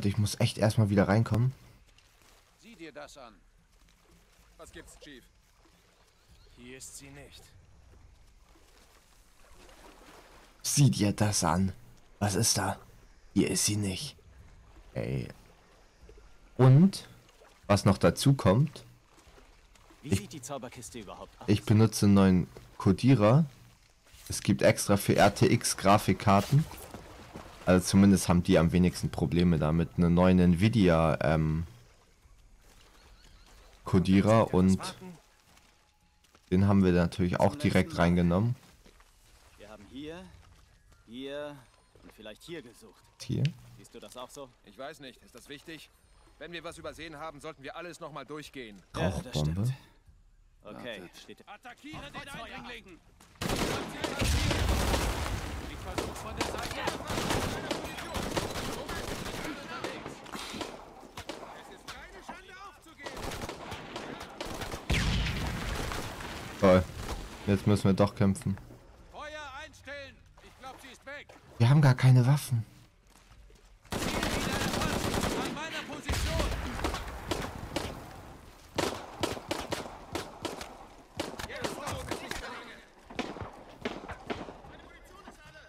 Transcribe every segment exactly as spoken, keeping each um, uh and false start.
Und ich muss echt erstmal wieder reinkommen. Sieh dir das an. Was gibt's, Chief? Hier ist sie nicht. Sieh dir das an. Was ist da? Hier ist sie nicht. Ey. Und, was noch dazu kommt, Wie ich, sieht die Zauberkiste überhaupt aus? ich benutze einen neuen Codierer. Es gibt extra für R T X Grafikkarten. Also zumindest haben die am wenigsten Probleme damit. Einen neuen Nvidia ähm, Codierer und den haben wir natürlich auch direkt reingenommen. Wir haben hier, hier und vielleicht hier gesucht. Hier. Siehst du das auch so? Ich weiß nicht. Ist das wichtig? Wenn wir was übersehen haben, sollten wir alles nochmal durchgehen. Ja, das Rauchbombe. stimmt. Okay, steht. Attackiere den Eindringling! Ich versuch's von der Seite. Es ist keine Schande aufzugeben. Toll. Jetzt müssen wir doch kämpfen. Feuer einstellen. Ich glaube, sie ist weg. Wir haben gar keine Waffen. Ziel wieder erfasst. An meiner Position. Jetzt brauchen wir nicht mehr lange. Meine Munition ist alle.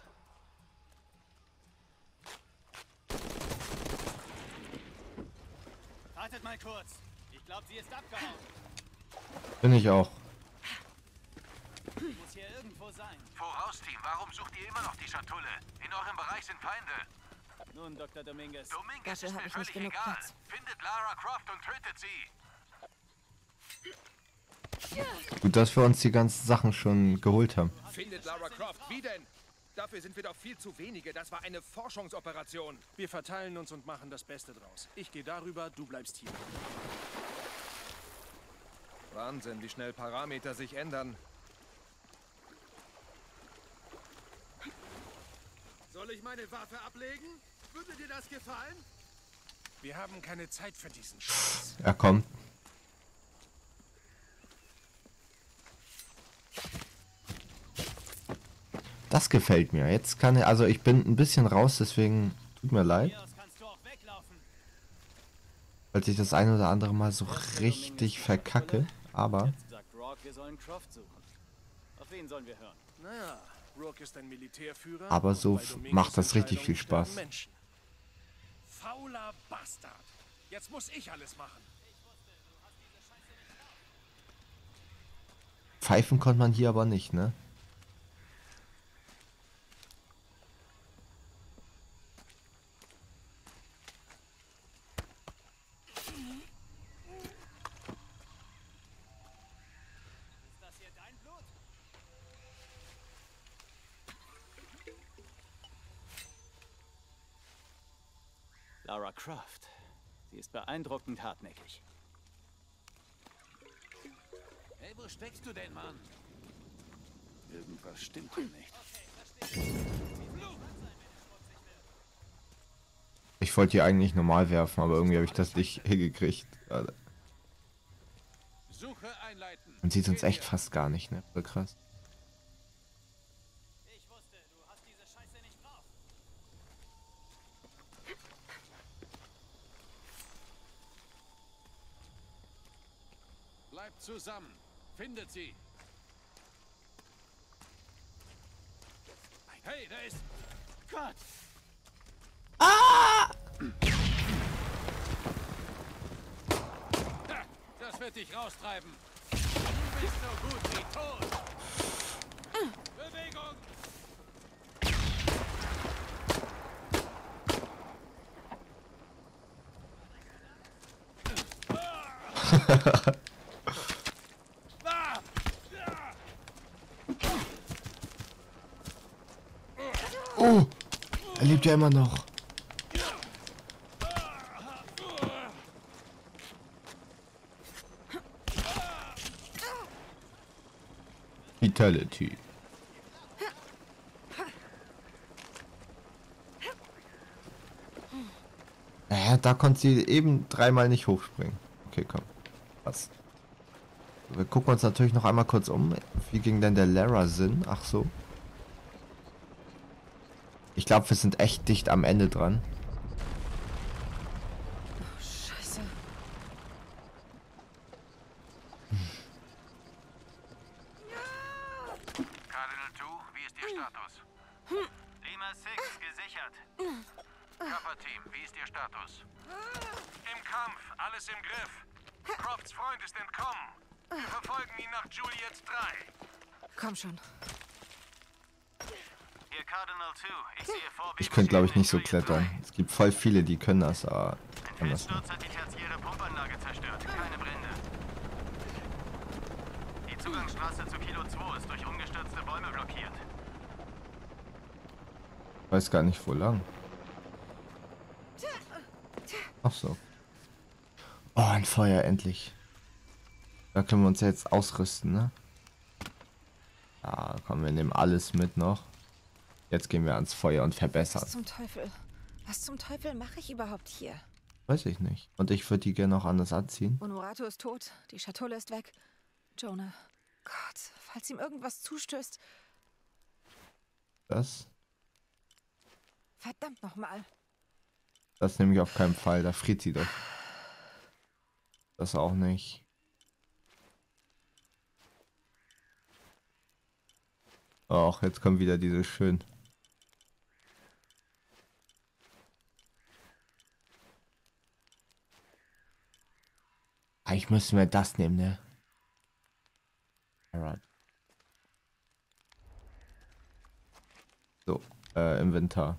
Wartet mal kurz. Ich glaube, sie ist abgehauen. Bin ich auch. Sie muss hier irgendwo sein. Voraus, Team, warum sucht ihr immer noch die Schatulle? In eurem Bereich sind Feinde. Nun, Doktor Dominguez. Dominguez Dafür ist hab mir ich nicht völlig genug egal. Platz. Findet Lara Croft und tötet sie. Gut, dass wir uns die ganzen Sachen schon geholt haben. Findet Lara Croft. Wie denn? Dafür sind wir doch viel zu wenige. Das war eine Forschungsoperation. Wir verteilen uns und machen das Beste draus. Ich gehe darüber, du bleibst hier. Wahnsinn, wie schnell Parameter sich ändern. Soll ich meine Waffe ablegen? Würde dir das gefallen? Wir haben keine Zeit für diesen Scheiß. Er kommt. Das gefällt mir. Jetzt kann er, also ich bin ein bisschen raus, deswegen tut mir leid, Hier aus kannst du auch weglaufen. falls ich das ein oder andere Mal so richtig verkacke. Aber Jetzt sagt Rock, wir sollen Croft suchen. Auf wen sollen wir hören? Naja, Rourke ist ein Militärführer. Aber und so bei f- Dominguez macht das richtig viel Entscheidungen Spaß. sterben Menschen. Fauler Bastard. Jetzt muss ich alles machen. pfeifen konnte man hier aber nicht, ne? Ist das hier dein Blut? Lara Croft. Sie ist beeindruckend hartnäckig. Hey, wo steckst du denn, Mann? Irgendwas stimmt hier nicht. Ich wollte hier eigentlich normal werfen, aber irgendwie habe ich das nicht hingekriegt. Also, Suche einleiten. man sieht uns echt fast gar nicht, ne? So krass. Ich wusste, du hast diese Scheiße nicht drauf. Bleibt zusammen. Findet sie. Hey, da ist... Gott! Ha, das wird dich raustreiben. Du bist so gut wie tot. Bewegung! Oh! Er lebt ja immer noch. Vitality. Naja, da konnte sie eben dreimal nicht hochspringen. Okay, komm. Was? Wir gucken uns natürlich noch einmal kurz um. Wie ging denn der Lara Sinn? Ach so. Ich glaube, wir sind echt dicht am Ende dran. Delta sechs gesichert. Körperteam, wie ist Ihr Status? Im Kampf, alles im Griff. Crofts Freund ist entkommen. Wir verfolgen ihn nach Juliet drei. Komm schon. Hier Cardinal zwei, ich sehe vor, Ich könnte, glaube ich, nicht so klettern. Es gibt voll viele, die können das, aber Ein kann das nicht. Felssturz hat die tertiäre Pumpanlage zerstört. Keine Brände. Die Zugangsstraße zu Kilo zwei ist durch umgestürzte Bäume blockiert. Weiß gar nicht, wo lang. Ach so. Oh, ein Feuer, endlich. Da können wir uns ja jetzt ausrüsten, ne? Ja, komm, wir nehmen alles mit noch. Jetzt gehen wir ans Feuer und verbessern. Was zum Teufel? Was zum Teufel mache ich überhaupt hier? Weiß ich nicht. Und ich würde die gerne noch anders anziehen. Honorato ist tot, die Schatulle ist weg. Jonah, Gott, falls ihm irgendwas zustößt. Das? Verdammt nochmal. Das nehme ich auf keinen Fall. Da friert sie doch. Das auch nicht. Ach, jetzt kommen wieder diese schön. Eigentlich müssen wir das nehmen, ne? Alright. So, äh, Inventar.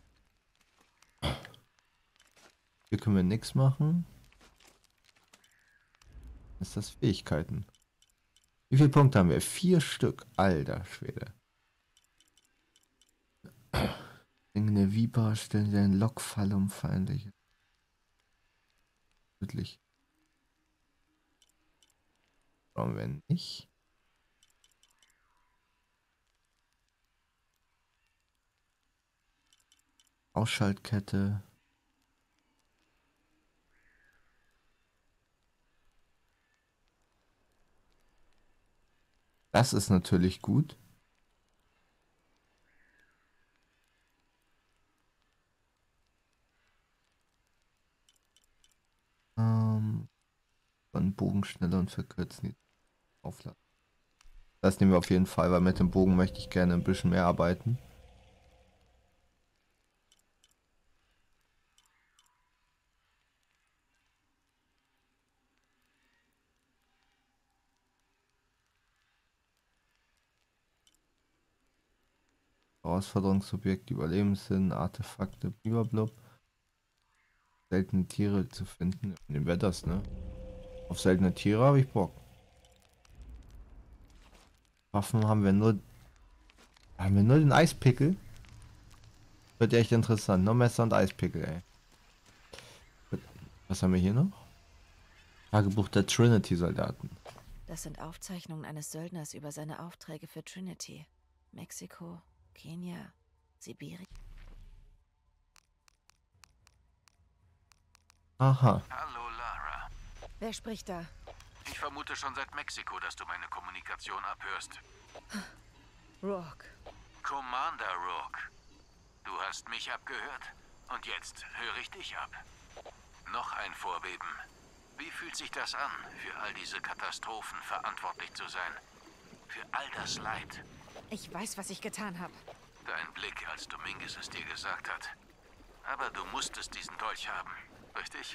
Hier können wir nichts machen. Ist das Fähigkeiten? Wie viele Punkte haben wir? Vier Stück. Alter Schwede. Eine Viper stellen den Lockfall um feindliche. Tödlich. Brauchen wir nicht. Ausschaltkette. Das ist natürlich gut. Ähm, dann Bogen schneller und verkürzen die Aufladen. Das nehmen wir auf jeden Fall, weil mit dem Bogen möchte ich gerne ein bisschen mehr arbeiten. Herausforderungsobjekt, Überlebenssinn, Artefakte, blablabla. Seltene Tiere zu finden. Nehmen wir das, ne? Auf seltene Tiere habe ich Bock. Waffen haben wir nur. Haben wir nur den Eispickel? Wird echt interessant. Nur Messer und Eispickel, ey. Was haben wir hier noch? Tagebuch der Trinity-Soldaten. Das sind Aufzeichnungen eines Söldners über seine Aufträge für Trinity. Mexiko, Kenia, Sibirien. Aha. Hallo Lara. Wer spricht da? Ich vermute schon seit Mexiko, dass du meine Kommunikation abhörst. Rourke. Commander Rourke. Du hast mich abgehört und jetzt höre ich dich ab. Noch ein Vorbeben. Wie fühlt sich das an, für all diese Katastrophen verantwortlich zu sein? Für all das Leid? Ich weiß, was ich getan habe. Dein Blick, als Dominguez es dir gesagt hat. Aber du musstest diesen Dolch haben, richtig?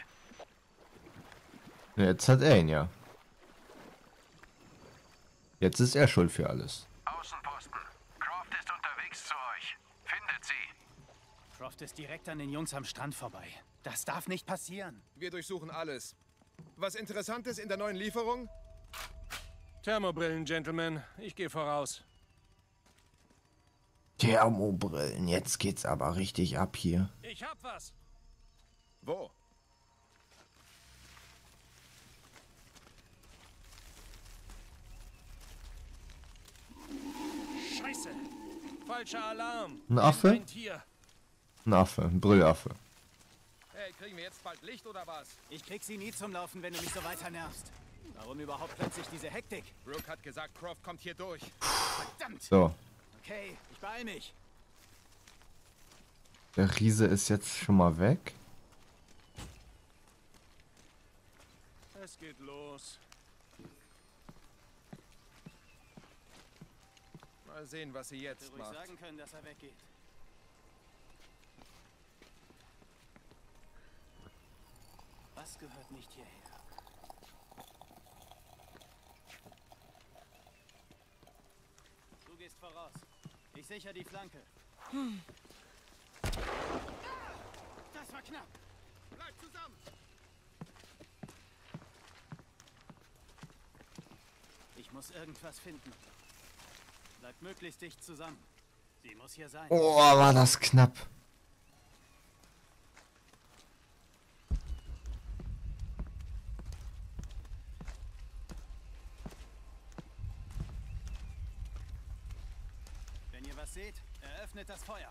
Jetzt hat er ihn ja. Jetzt ist er schuld für alles. Außenposten. Croft ist unterwegs zu euch. Findet sie. Croft ist direkt an den Jungs am Strand vorbei. Das darf nicht passieren. Wir durchsuchen alles. Was Interessantes in der neuen Lieferung? Thermobrillen, Gentlemen. Ich gehe voraus. Thermobrillen, jetzt geht's aber richtig ab hier. Ich hab was. Wo? Scheiße. Falscher Alarm. Ein Affe? Ein Tier. Ein Affe, ein Brüllaffe. Hey, kriegen wir jetzt bald Licht oder was? Ich krieg sie nie zum Laufen, wenn du mich so weiter nervst. Warum überhaupt plötzlich diese Hektik? Rourke hat gesagt, Croft kommt hier durch. Verdammt! So, Okay, ich beeil mich. der Riese ist jetzt schon mal weg. Es geht los. Mal sehen, was sie Hätte jetzt ruhig macht. sagen können, dass er weggeht. Das gehört nicht hierher. Du gehst voraus. Ich sichere die Flanke. Hm. Das war knapp. Bleib zusammen! Ich muss irgendwas finden. Bleibt möglichst dicht zusammen. Sie muss hier sein. Oh, war das knapp. Wenn ihr was seht, eröffnet das Feuer.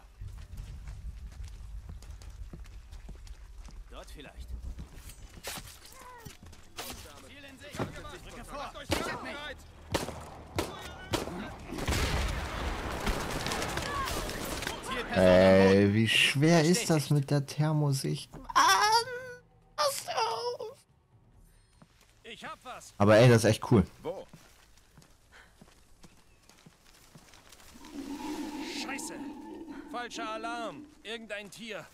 Dort vielleicht. Ziel in Sicht. Drücke vor. Macht euch bereit! Zielperson Ey, wie schwer ist das mit der Thermosicht? Mann, pass auf. Ich hab was. Aber ey, das ist echt cool. Wo? Scheiße. Falscher Alarm. Irgendein Tier.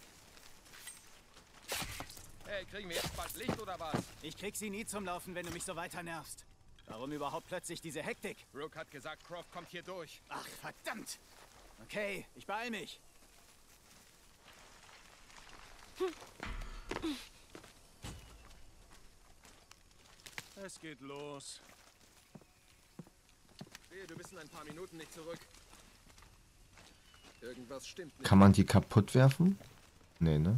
Hey, kriegen wir jetzt bald Licht oder was? Ich krieg sie nie zum Laufen, wenn du mich so weiter nervst. Warum überhaupt plötzlich diese Hektik? Rook hat gesagt, Croft kommt hier durch. Ach, verdammt! Okay, ich beeil mich. Es geht los. Wehe, du bist in ein paar Minuten nicht zurück. Irgendwas stimmt nicht. Kann man die kaputt werfen? Nee, ne?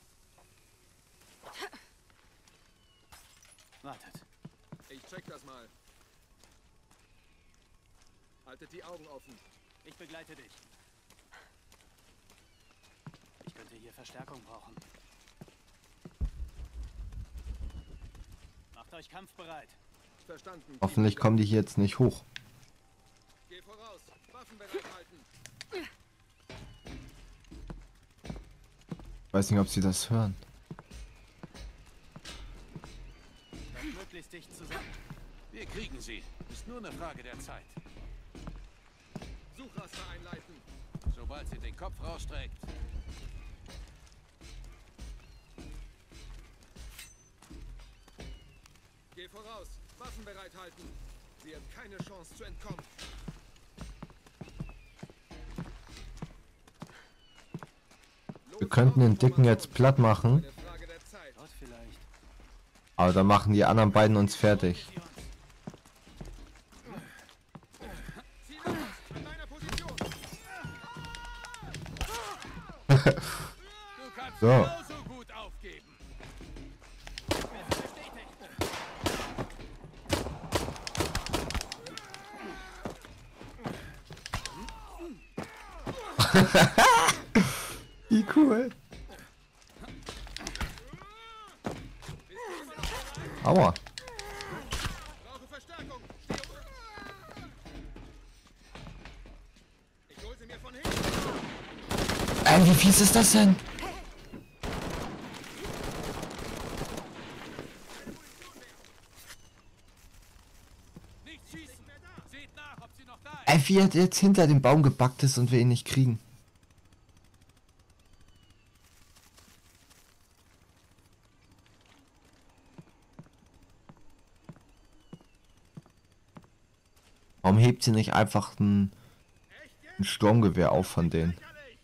Wartet. Ich check das mal. Haltet die Augen offen. Ich begleite dich. Ich könnte hier Verstärkung brauchen. Macht euch kampfbereit. Verstanden. Hoffentlich kommen die hier jetzt nicht hoch. Geh voraus. Waffen bereithalten. Ich weiß nicht, ob sie das hören. Bleibt möglichst dicht zusammen. Wir kriegen sie. Ist nur eine Frage der Zeit. Suchraster einleiten. Sobald sie den Kopf rausstreckt. Geh voraus. Waffen bereithalten. Sie hat keine Chance zu entkommen. Wir könnten den Dicken jetzt platt machen, Eine Frage der Zeit. Dort vielleicht. aber dann machen die anderen beiden uns fertig. Sie uns. Ziel aus. An deiner Position. Du kannst So. genauso gut aufgeben. Wie cool. Aua. Brauche Verstärkung. Steh um. Ich hol sie mir von hinten. Ey, wie fies ist das denn? Nicht schießen. Seht nach, ob sie noch da ist. Ey, wie er jetzt hinter dem Baum gebackt ist und wir ihn nicht kriegen. Warum hebt sie nicht einfach ein, ein Sturmgewehr auf von denen? Lächerlich.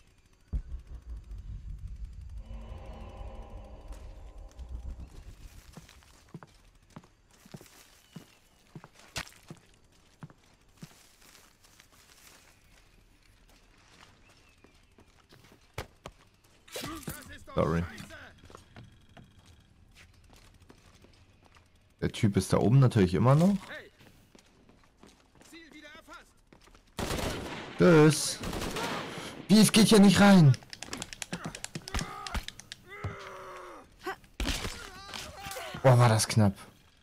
Das ist doch Sorry. Scheiße. Der Typ ist da oben natürlich immer noch. Hey. Ziel wieder erfasst. Tschüss. Wie, es geht hier nicht rein. Boah, war das knapp.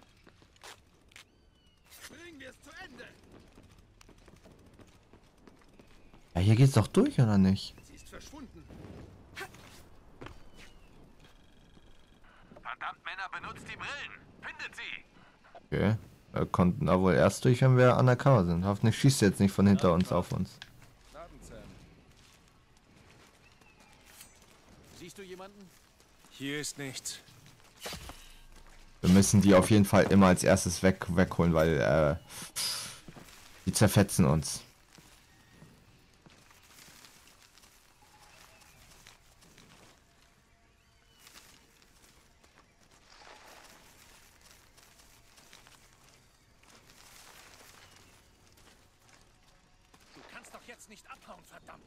Bringen wir es zu Ende. Ja, hier geht's doch durch, oder nicht? Sie ist verschwunden. Verdammt, Männer, benutzt die Brillen. Findet sie. Okay. Wir konnten da wohl erst durch, wenn wir undercover sind. Hoffentlich schießt er jetzt nicht von hinter uns auf uns. Abend, Sam. Siehst du jemanden? Hier ist nichts. Wir müssen die auf jeden Fall immer als erstes weg wegholen, weil äh, die zerfetzen uns. Du kannst doch jetzt nicht abhauen, verdammt!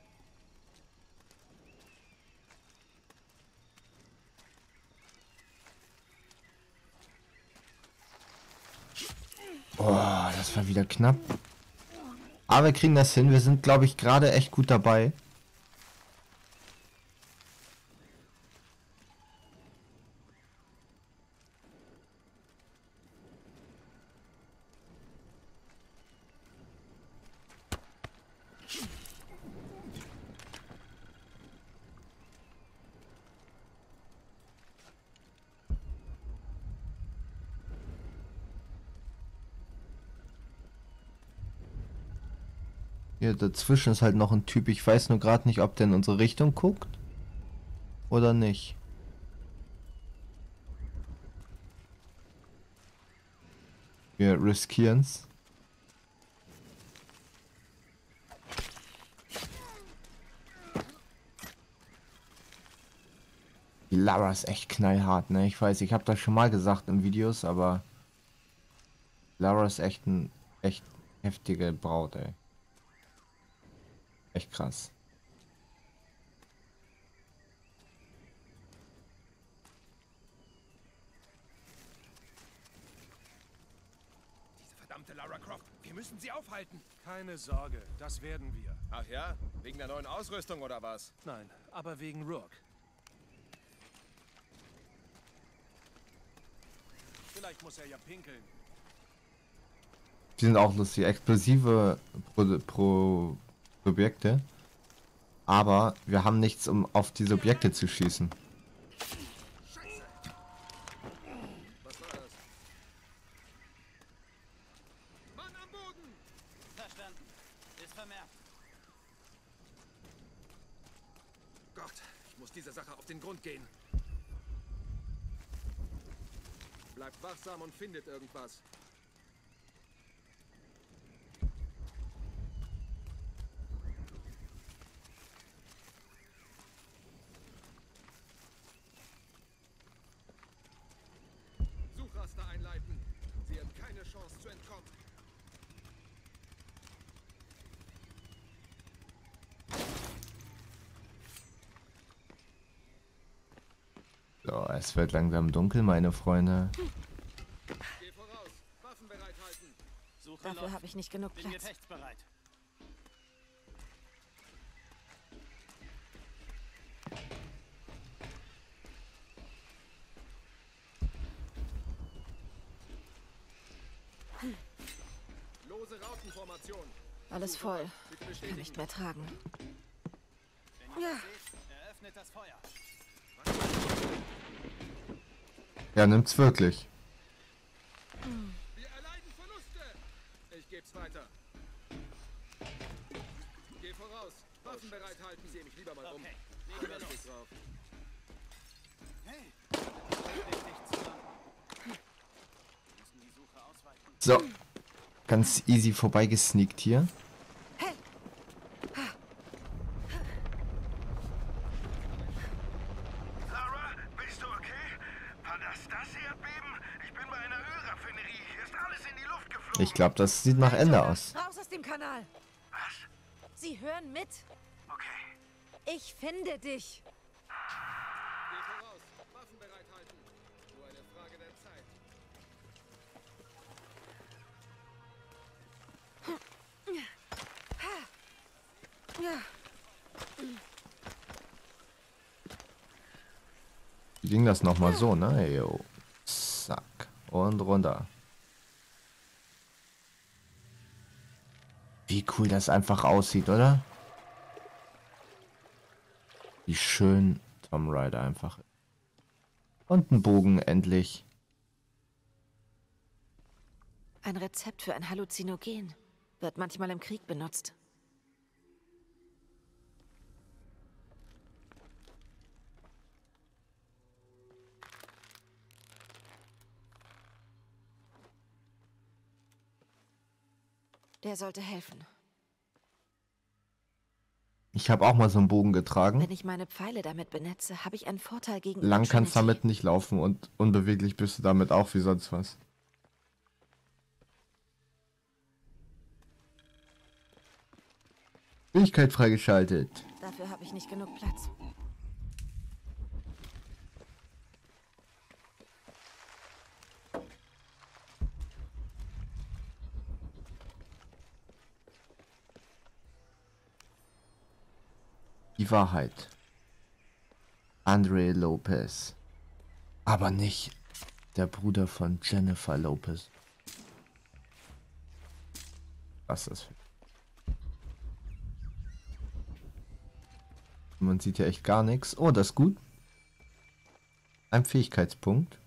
Oh, das war wieder knapp. Aber wir kriegen das hin. Wir sind, glaube ich, gerade echt gut dabei. Hier dazwischen ist halt noch ein Typ. Ich weiß nur gerade nicht, ob der in unsere Richtung guckt. Oder nicht. Wir riskieren's. Die Lara ist echt knallhart, ne? Ich weiß, ich habe das schon mal gesagt in Videos, aber Lara ist echt ein echt heftige Braut, ey. Echt krass. Diese verdammte Lara Croft. Wir müssen sie aufhalten. Keine Sorge, das werden wir. Ach ja? Wegen der neuen Ausrüstung oder was? Nein, aber wegen Rook. Vielleicht muss er ja pinkeln. Die sind auch lustig. Explosive Pro, Pro Objekte. Aber wir haben nichts, um auf diese Objekte zu schießen. Was war das? Mann am Boden! Verstanden. Ist vermerkt. Gott, ich muss dieser Sache auf den Grund gehen. Bleibt wachsam und findet irgendwas. Suchraster einleiten. Sie haben keine Chance zu entkommen. So, es wird langsam dunkel, meine Freunde. Geh voraus. Waffen bereithalten. Suche Dafür läuft. habe ich nicht genug Bin Platz. gefechtsbereit. Lose Rautenformation. Alles voll. Bitte Kann bestätigen. nicht mehr tragen. Wenn ihr Ja. das seht, eröffnet das Feuer. Ja, nimmt's wirklich. Wir erleiden Verluste. Ich geb's weiter. Geh voraus. Waffen bereithalten. Ich sehe mich lieber mal um. Okay, legen wir Anders los. geht's drauf. Hey! Halt dich zusammen. Wir müssen die Suche ausweiten. So. Ganz easy vorbeigesneakt hier. Lara, bist du okay? War das das Erdbeben? Ich bin bei einer Ölraffinerie. Hier ist alles in die Luft geflogen. Ich glaube, das sieht nach Ende aus. Raus aus dem Kanal! Was? Sie hören mit! Okay. Ich finde dich! Geh voraus. Waffen bereithalten. Nur eine Frage der Zeit. Ja. Wie ging das nochmal so, ne? Jo. Zack. Und runter. Wie cool das einfach aussieht, oder? Wie schön Tomb Raider einfach. Und ein Bogen endlich. Ein Rezept für ein Halluzinogen. Wird manchmal im Krieg benutzt. Der sollte helfen. Ich habe auch mal so einen Bogen getragen. Wenn ich meine Pfeile damit benetze, habe ich einen Vorteil gegen Lang kannst Trinity. damit nicht laufen und unbeweglich bist du damit auch wie sonst was. Fähigkeit freigeschaltet. Dafür habe ich nicht genug Platz. Die Wahrheit. Andre Lopez. Aber nicht der Bruder von Jennifer Lopez. Was ist das für... Man sieht ja echt gar nichts. Oh, das ist gut. Ein Fähigkeitspunkt.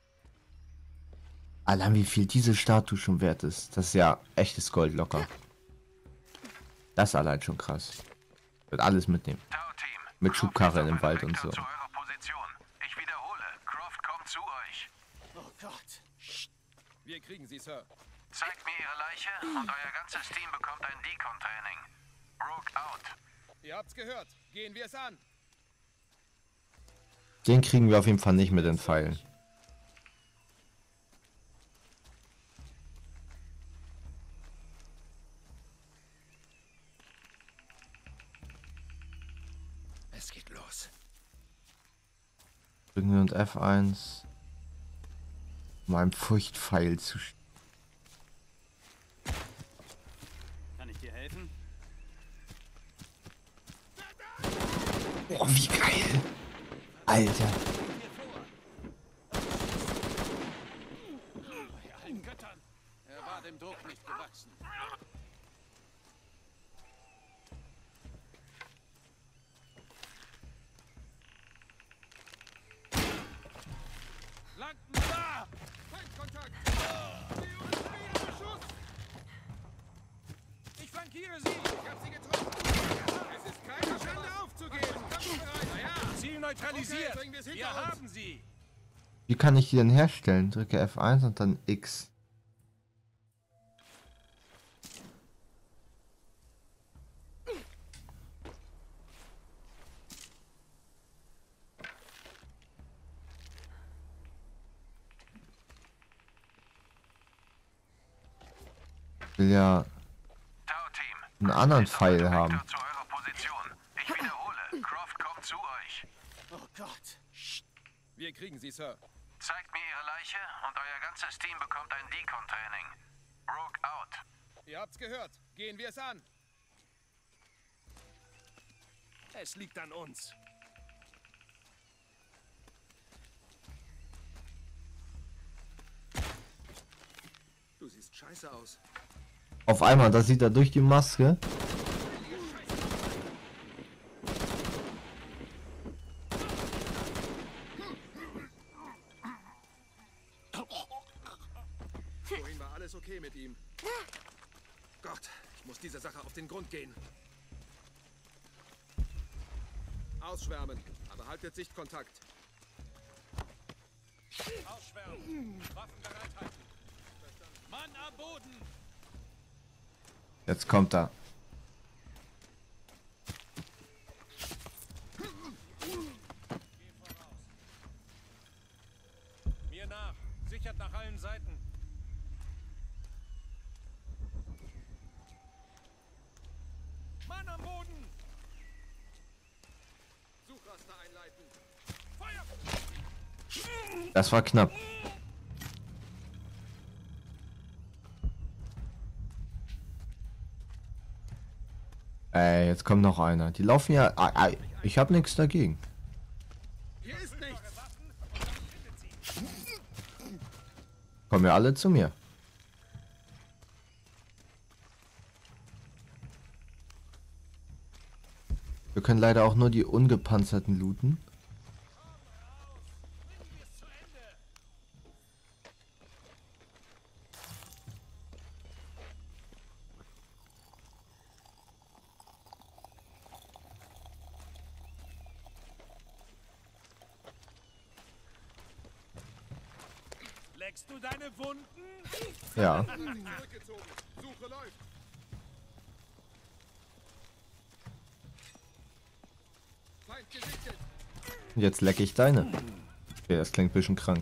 Allein wie viel diese Statue schon wert ist. Das ist ja echtes Gold locker. Das ist allein schon krass. Wird alles mitnehmen. Tau-Team. Mit Croft Schubkarre ist im auf Wald dem und Weg so. zu eurer Position. Ich wiederhole, Croft kommt zu euch. Oh Gott. Wir kriegen sie, Sir. Zeigt mir ihre Leiche und euer ganzes Team bekommt ein Decon-Training. Rook out. Ihr habt's gehört. Gehen wir es an. Den kriegen wir auf jeden Fall nicht mit den Pfeilen. Es geht los. Drücken wir und F eins. Um einen Furchtpfeil zu... sch- Kann ich dir helfen? Oh, wie geil! Alter. Bei allen Göttern. Er war dem Druck nicht gewachsen. Flanken da! Feindkontakt! Sie uns wieder Beschuss! Ich flankiere sie! Ich hab sie getroffen! Es ist keine Schande aufzugeben! Kampfbereit! Naja, Ziel neutralisiert! Okay, bringen wir es hinter Wir uns. haben sie! Wie kann ich die denn herstellen? Drücke F eins und dann X. Ich will ja Tau-Team. einen anderen Ist auf dem Pfeil Weg haben. Zu eurer Position. Ich wiederhole, Croft kommt zu euch. Oh Gott. Wir kriegen sie, Sir. Zeigt mir ihre Leiche und euer ganzes Team bekommt ein Decon-Training. Rook out. Ihr habt's gehört. Gehen wir es an. Es liegt an uns. Du siehst scheiße aus. Auf einmal, da sieht er durch die Maske. Vorhin war alles okay mit ihm. Gott, ich muss dieser Sache auf den Grund gehen. Ausschwärmen, aber haltet Sichtkontakt. Ausschwärmen. Waffen bereithalten. Mann am Boden. Jetzt kommt er. Mir nach. Sichert nach allen Seiten. Mann am Boden. Suchraster einleiten. Feuer! Das war knapp. Ey, jetzt kommt noch einer. Die laufen ja... Ah, ah, ich habe nichts dagegen. Hier ist nichts. Kommen ja alle zu mir. Wir können leider auch nur die ungepanzerten looten. Leckst du deine Wunden? Ja. Zurückgezogen. Suche läuft. Feind gesichtet. Jetzt lecke ich deine. Okay, das klingt ein bisschen krank.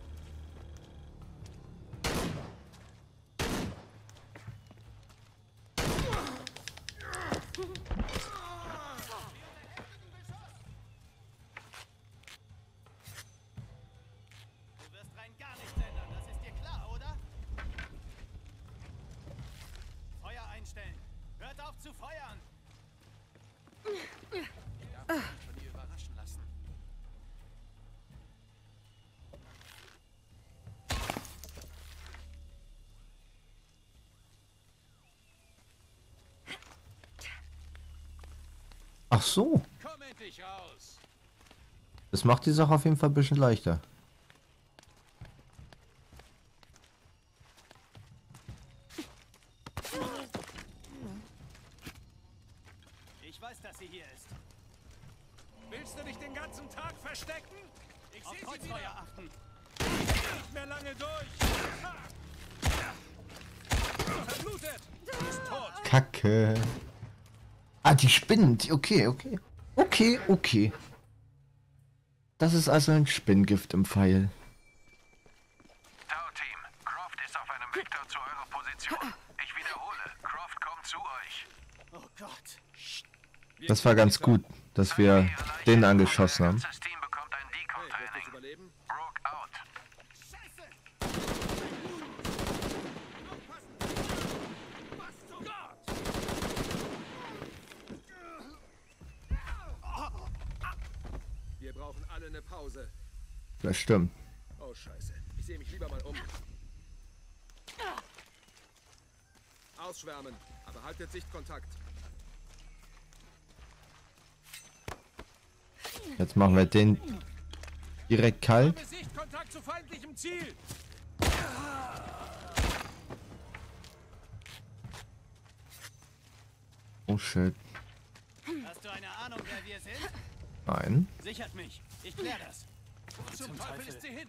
Du wirst rein gar nichts ändern, das ist dir klar, oder? Feuer einstellen. Hört auf zu feuern. Ich darf mich von ihr überraschen lassen. Ach so. Komm endlich raus. Das macht die Sache auf jeden Fall ein bisschen leichter. Ich weiß, dass sie hier ist. Willst du dich den ganzen Tag verstecken? Ich Auf sehe sie Kreuzfeuer wieder. achten. Nicht mehr lange durch. Ha! Verblutet. Ist tot. Kacke. Ah, die spinnt. Okay, okay. Okay, okay. Das ist also ein Spinngift im Pfeil. Tau-Team, Croft ist auf einem Vektor zu eurer Position. Ich wiederhole, Croft kommt zu euch. Oh Gott. Das war ganz gut, dass wir den angeschossen haben. Das Team bekommt ein Hey, wirst du's Decon-Training. überleben? Rook out. Scheiße. Was zum Gott? Wir brauchen alle eine Pause. Das stimmt. Oh, scheiße. Ich sehe mich lieber mal um. Ausschwärmen, aber haltet Sichtkontakt. Jetzt machen wir den direkt kalt. Habe Sichtkontakt zu feindlichem Ziel. Oh shit. Hast du eine Ahnung, wer wir sind? Nein. Sichert mich. Ich klär das. Wo zum Teufel ist sie hin?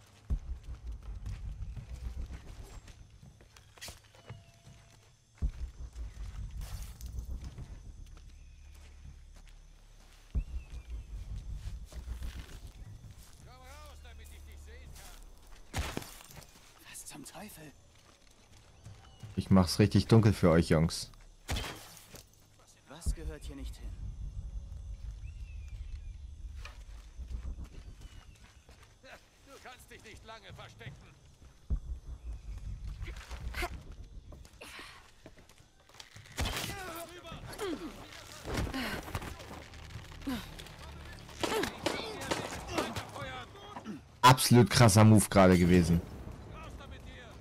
Komm raus, damit ich dich sehen kann. Was zum Teufel? Ich mach's richtig dunkel für euch, Jungs. Was gehört hier nicht hin? Du kannst dich nicht lange verstecken. Absolut krasser Move gerade gewesen. Raus da mit dir.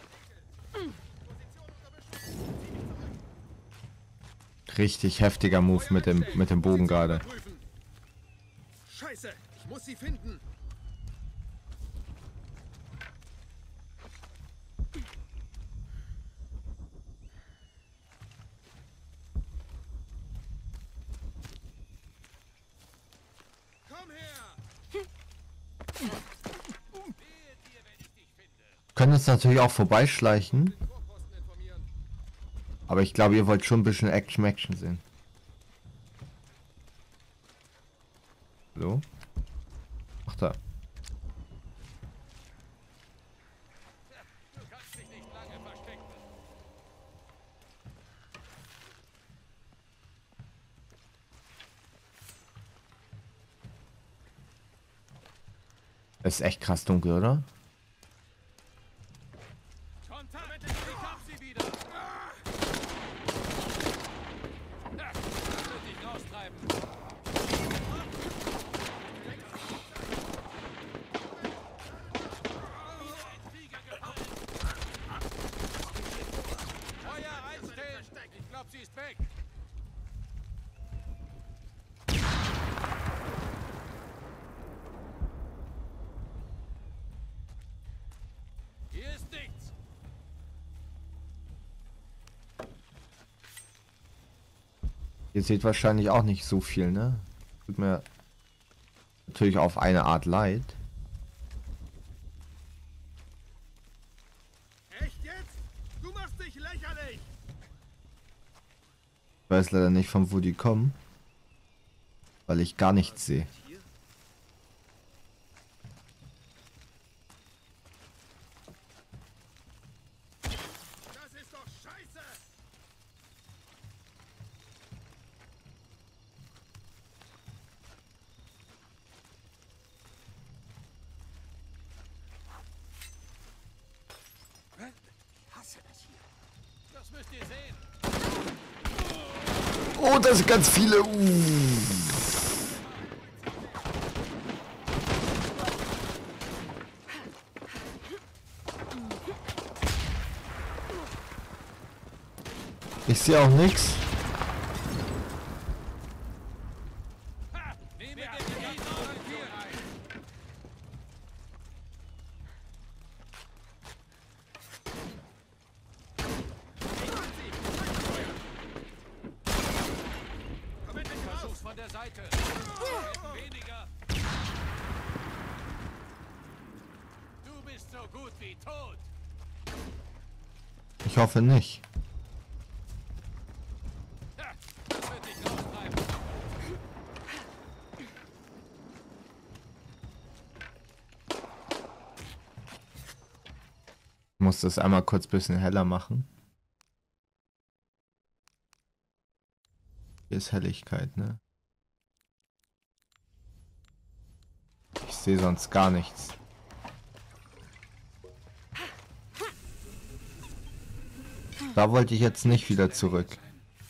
Richtig heftiger Move mit dem mit dem Bogen gerade. Prüfen. Scheiße, ich muss sie finden. Komm her! Können uns natürlich auch vorbeischleichen, Vorposten informieren. aber ich glaube, ihr wollt schon ein bisschen Action Action sehen. Hallo? Ach da. Du kannst dich nicht lange verstecken. Es ist echt krass dunkel, oder? Kontakt! Ich hab sie wieder! Ja, das wird dich raustreiben. Feuer einstellen! Ich glaub, sie ist weg. Hier ist nichts. Ihr seht wahrscheinlich auch nicht so viel, ne? Tut mir natürlich auf eine Art leid. Echt jetzt? Du machst dich lächerlich! Ich weiß leider nicht, von wo die kommen. Weil ich gar nichts sehe. Hier? Das ist doch scheiße! Ich hasse das hier. Das müsst ihr sehen. Oh, da sind ganz viele. Uh. Ich sehe auch nichts. Nehmt den Gegner hier rein. Versuch's von der Seite. Weniger. Du bist so gut wie tot. Ich hoffe nicht. Ja, das wird dich raustreiben. Ich muss das einmal kurz ein bisschen heller machen. Hier ist Helligkeit, ne? Ich sehe sonst gar nichts. Da wollte ich jetzt nicht wieder zurück.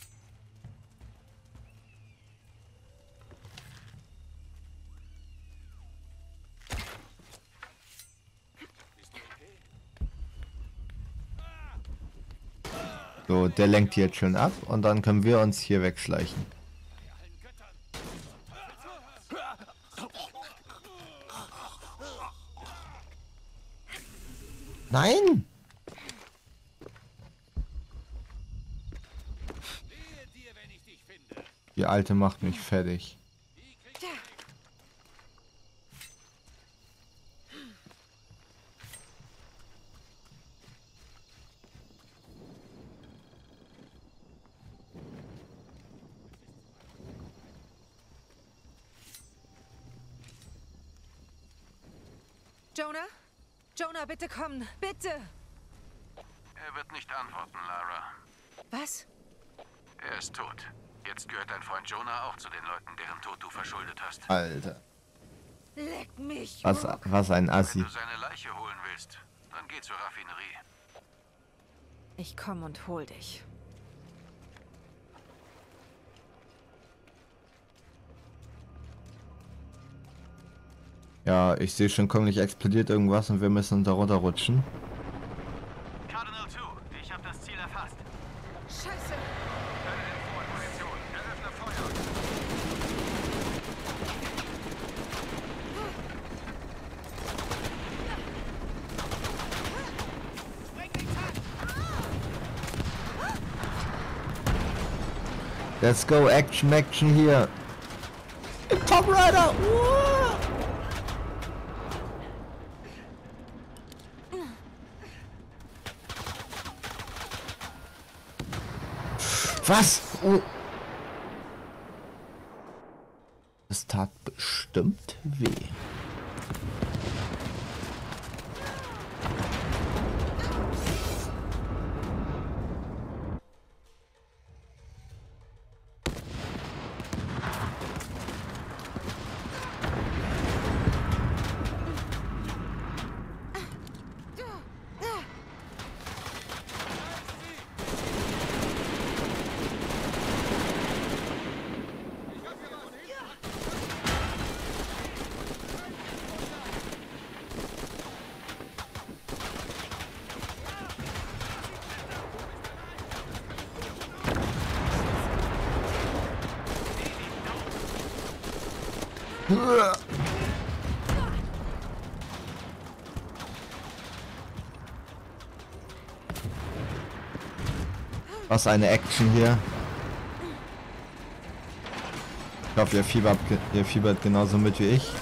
So, der lenkt jetzt schon ab und dann können wir uns hier wegschleichen. Nein! Wehe dir, wenn ich dich finde. Die Alte macht mich fertig. Jonah? Jonah, bitte komm. Bitte! Er wird nicht antworten, Lara. Was? Er ist tot. Jetzt gehört dein Freund Jonah auch zu den Leuten, deren Tod du verschuldet hast. Alter. Leck mich, Was, Rook. was ein Wenn Assi. du seine Leiche holen willst, dann geh zur Raffinerie. Ich komm und hol dich. Ja, ich sehe schon, komm, explodiert irgendwas und wir müssen da runterrutschen. Cardinal zwei, ich habe das Ziel erfasst. Scheiße! Let's go, Action, Action hier. Top Rider! Uah! Was? Oh. Das tat bestimmt weh. Was eine Action hier. Ich hoffe, ihr fiebert, ihr fiebert genauso mit wie ich.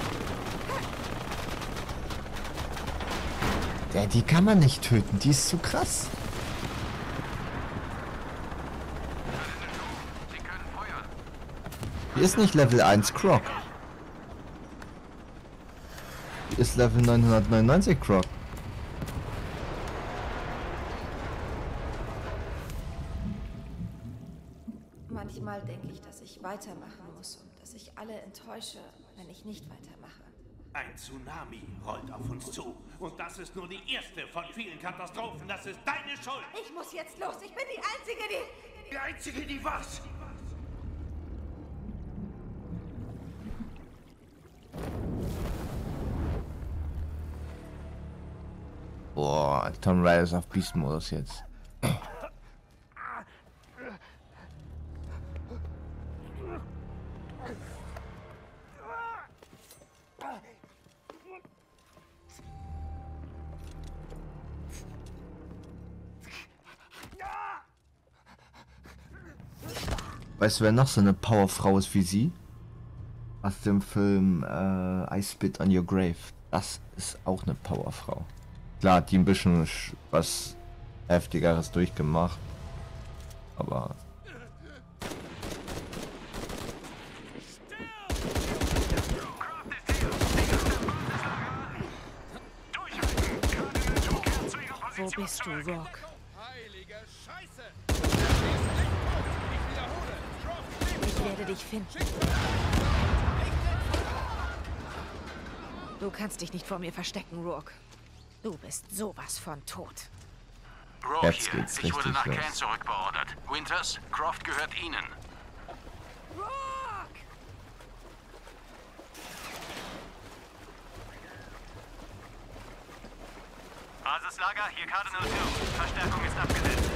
Ja, die kann man nicht töten, die ist zu krass. Sie können feuern. Die ist nicht Level eins Croc. Die ist Level neunhundertneunundneunzig Croc. Manchmal denke ich, dass ich weitermachen muss und dass ich alle enttäusche, wenn ich nicht weitermache. Ein Tsunami rollt auf uns zu. Und das ist nur die erste von vielen Katastrophen. Das ist deine Schuld. Ich muss jetzt los. Ich bin die Einzige, die... Die Einzige, die was? Boah, Tomb Raider ist auf Beast-Modus jetzt. Weißt du, wer noch so eine Powerfrau ist wie sie? Aus dem Film äh, I Spit on Your Grave. Das ist auch eine Powerfrau. Klar, hat die ein bisschen was Heftigeres durchgemacht. Aber... Wo bist du, Rock? Heilige Scheiße! Er ist nicht tot. Ich wiederhole. Croft lebt. Ich werde dich finden. Du kannst dich nicht vor mir verstecken, Rourke. Du bist sowas von tot. Rourke Jetzt hier. geht's Ich wurde richtig nach los. Cairn zurückbeordert. Winters, Croft gehört Ihnen. Rourke! Basislager, hier Cardinal zwei. Verstärkung ist abgesetzt.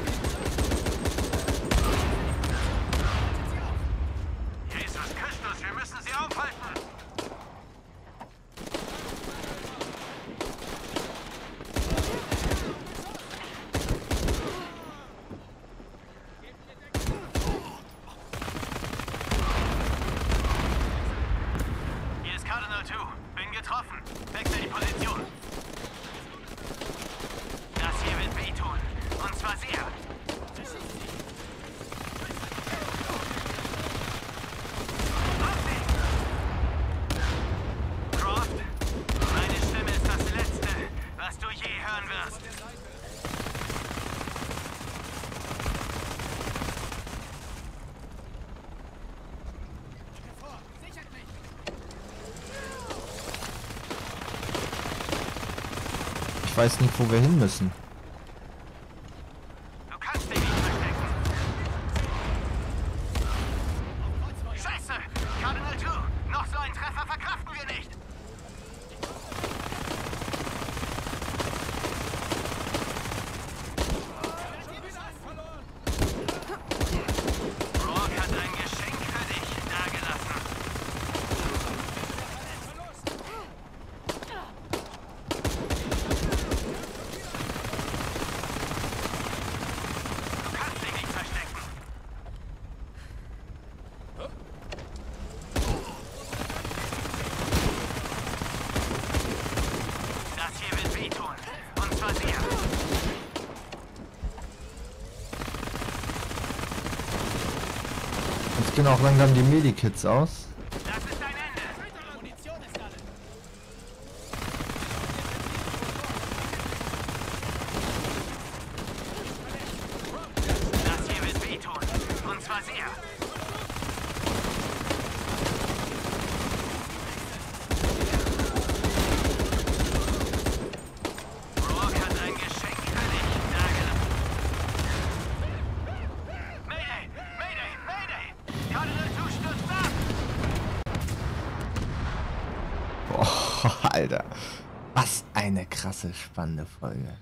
Jesus Christus, wir müssen sie aufhalten! Hier ist Cardinal zwei. Bin getroffen. Wechsel die Position. Das hier wird wehtun. Und zwar sehr. Croft, meine Stimme ist das Letzte, was du je hören wirst. Ich weiß nicht, wo wir hin müssen. Du kannst dich nicht verstecken. Scheiße! Cardinal zwei! Noch so einen Treffer verkraften wir nicht! Rourke hat ein Geschenk für dich dagelassen. Du kannst dich nicht verstecken. Das hier wird wehtun. Und zwar sehr. Jetzt gehen auch langsam die Medikits aus. Das ist dein Ende. Munition ist alle. Das hier wird wehtun. Und zwar sehr. Rourke hat ein Geschenk für dich dagelassen. Mayday! Mayday! Mayday! Cardinal zwei stürzt ab! Boah, Alter. Was eine krasse, spannende Folge.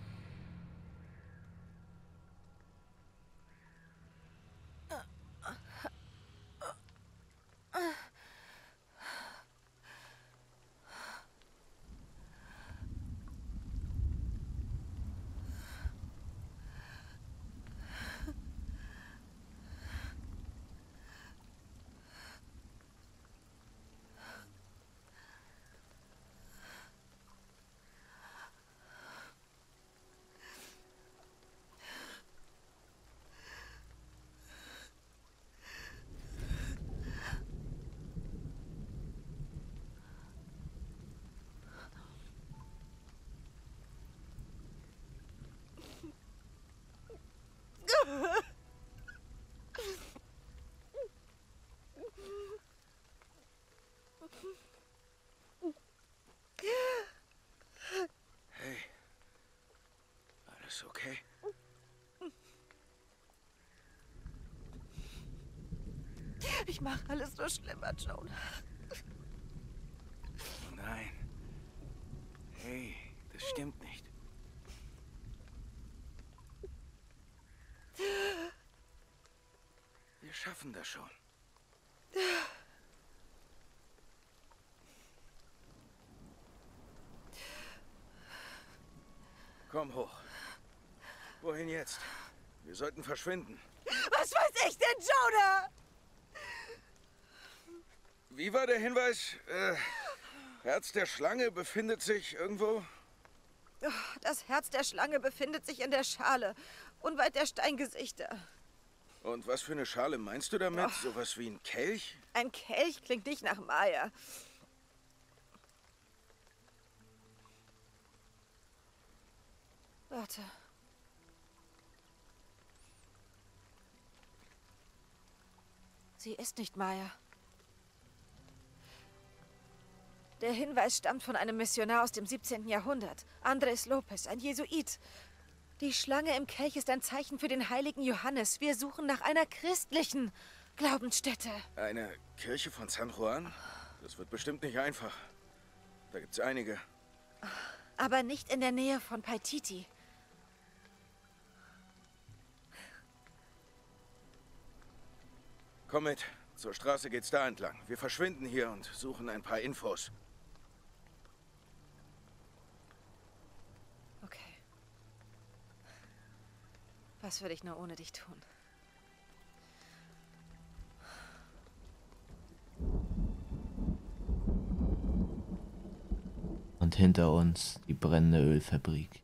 Hey. Alles okay? Ich mache alles nur schlimmer, Jonah. Nein. Hey, das stimmt nicht. Wir schaffen das schon. Komm hoch. Wohin jetzt? Wir sollten verschwinden. Was weiß ich denn, Jonah? Wie war der Hinweis? Äh, Herz der Schlange befindet sich irgendwo? Das Herz der Schlange befindet sich in der Schale, unweit der Steingesichter. Und was für eine Schale meinst du damit? Oh. Sowas wie ein Kelch? Ein Kelch klingt nicht nach Maya. Warte. Sie ist nicht Maya. Der Hinweis stammt von einem Missionar aus dem siebzehnten Jahrhundert. Andres Lopez, ein Jesuit. Die Schlange im Kelch ist ein Zeichen für den heiligen Johannes. Wir suchen nach einer christlichen Glaubensstätte. Eine Kirche von San Juan? Das wird bestimmt nicht einfach. Da gibt's einige. Aber nicht in der Nähe von Paititi. Komm mit. Zur Straße geht's da entlang. Wir verschwinden hier und suchen ein paar Infos. Okay. Was würde ich nur ohne dich tun? Und hinter uns die brennende Ölfabrik.